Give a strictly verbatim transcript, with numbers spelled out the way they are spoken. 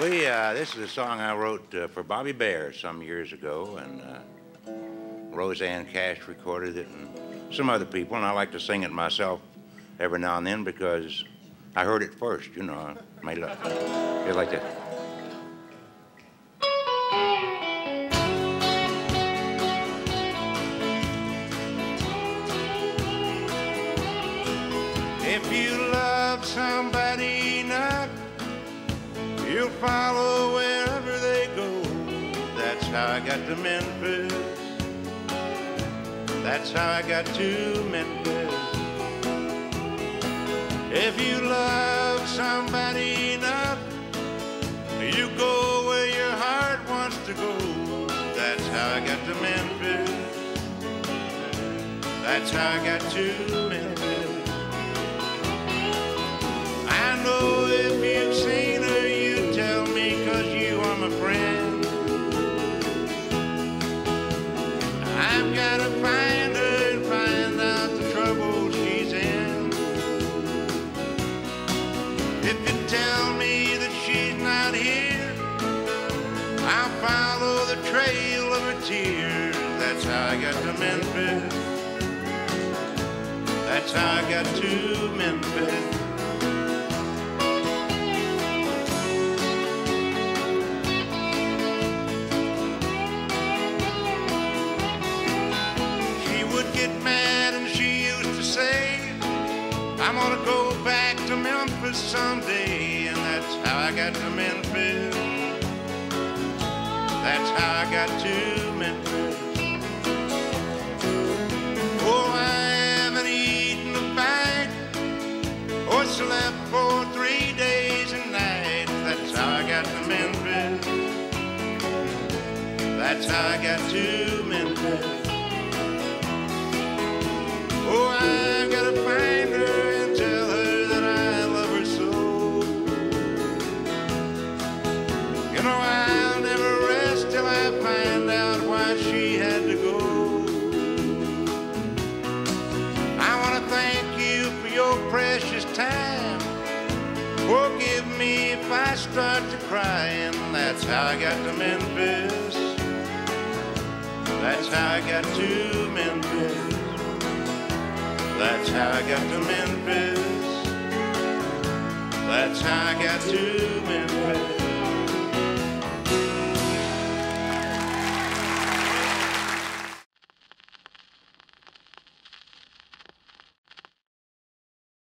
We, uh, this is a song I wrote uh, for Bobby Bear some years ago, and uh, Rosanne Cash recorded it, and some other people, and I like to sing it myself every now and then because I heard it first, you know. I made it up. Just like that. If you love somebody enough, you'll follow wherever they go. That's how I got to Memphis. That's how I got to Memphis. If you love somebody enough, you go where your heart wants to go. That's how I got to Memphis. That's how I got to Memphis. I know if you've seen her, you tell me, 'cause you are my friend. I've got to find her and find out the trouble she's in. If you tell me that she's not here, I'll follow the trail of her tears. That's how I got to Memphis. That's how I got to Memphis. Get mad and she used to say, I'm gonna go back to Memphis someday. And that's how I got to Memphis. That's how I got to Memphis. Oh, I haven't eaten a bite or slept for three days and nights. That's how I got to Memphis. That's how I got to Memphis. Oh, I've got to find her and tell her that I love her so. You know, I'll never rest till I find out why she had to go. I want to thank you for your precious time. Forgive me if I start to cry. And that's how I got to Memphis. That's how I got to Memphis. That's how I got to Memphis. That's how I got to Memphis.